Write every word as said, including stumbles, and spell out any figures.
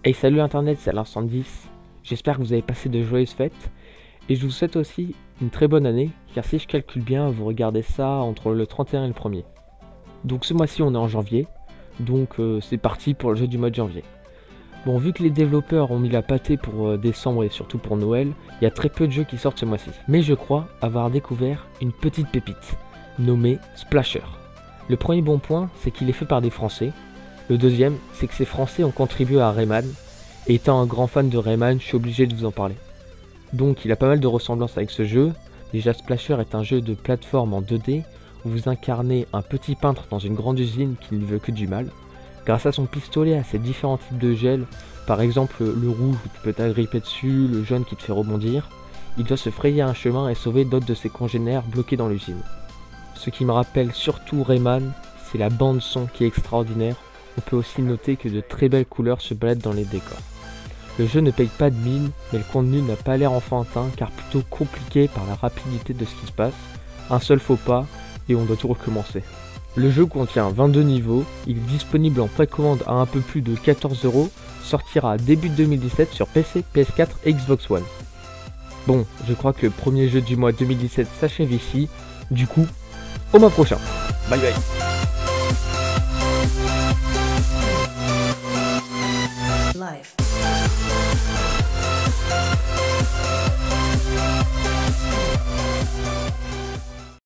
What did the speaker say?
Hey salut internet, c'est Alain cent dix, j'espère que vous avez passé de joyeuses fêtes, et je vous souhaite aussi une très bonne année, car si je calcule bien, vous regardez ça entre le trente et un et le premier. Donc ce mois-ci on est en janvier, donc euh, c'est parti pour le jeu du mois de janvier. Bon, vu que les développeurs ont mis la pâtée pour euh, décembre et surtout pour Noël, il y a très peu de jeux qui sortent ce mois-ci. Mais je crois avoir découvert une petite pépite, nommée Splasher. Le premier bon point, c'est qu'il est fait par des Français. Le deuxième, c'est que ces Français ont contribué à Rayman, et étant un grand fan de Rayman, je suis obligé de vous en parler. Donc il a pas mal de ressemblances avec ce jeu. Déjà, Splasher est un jeu de plateforme en deux D, où vous incarnez un petit peintre dans une grande usine qui ne veut que du mal. Grâce à son pistolet, à ses différents types de gel, par exemple le rouge où tu peux t'agripper dessus, le jaune qui te fait rebondir, il doit se frayer un chemin et sauver d'autres de ses congénères bloqués dans l'usine. Ce qui me rappelle surtout Rayman, c'est la bande son qui est extraordinaire. On peut aussi noter que de très belles couleurs se baladent dans les décors. Le jeu ne paye pas de mine, mais le contenu n'a pas l'air enfantin car plutôt compliqué par la rapidité de ce qui se passe. Un seul faux pas et on doit tout recommencer. Le jeu contient vingt-deux niveaux, il est disponible en précommande à un peu plus de quatorze euros, sortira début deux mille dix-sept sur P C, P S quatre et Xbox One. Bon, je crois que le premier jeu du mois deux mille dix-sept s'achève ici, du coup, au mois prochain. Bye bye.